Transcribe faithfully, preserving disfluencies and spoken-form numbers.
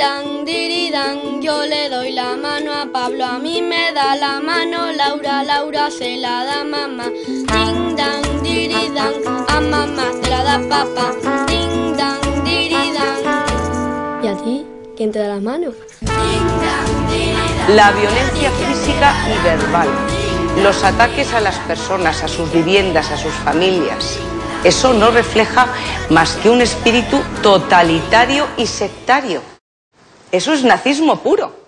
dan, diri dan, yo le doy la mano a Pablo, a mí me da la mano Laura, Laura se la da mamá. Ding dan, diri dan, a mamá te la da papá. Ding dan, diri dan. ¿Y a ti? ¿Quién te da las manos? La violencia física y verbal, los ataques a las personas, a sus viviendas, a sus familias, eso no refleja más que un espíritu totalitario y sectario. Eso es nazismo puro.